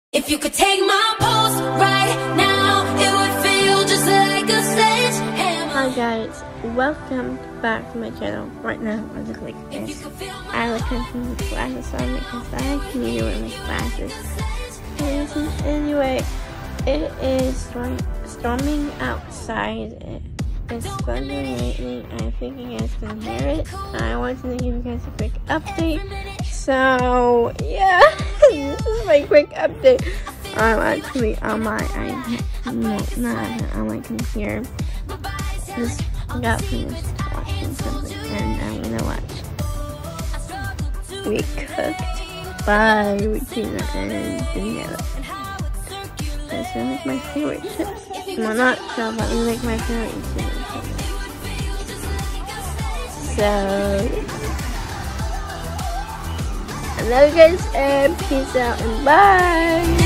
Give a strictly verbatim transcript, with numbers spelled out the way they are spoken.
If you could take my pulse right now, it would feel just like a sledgehammer. Hi guys, welcome back to my channel. Right now I look like this. I look like my glasses on because I need to wear my glasses. And anyway, it is storm storming outside. It's thundering lately. I think you guys can hear it. I wanted to give you guys a quick update. So yeah, this is my quick update. I'm actually on my iPad, no, not on my computer. Just got finished watching something, and I'm gonna watch. We cooked by Regina and Daniela. That's one of my favorite chips. Well, not so, but we make my favorite chips. So, I love you guys, and peace out, and bye!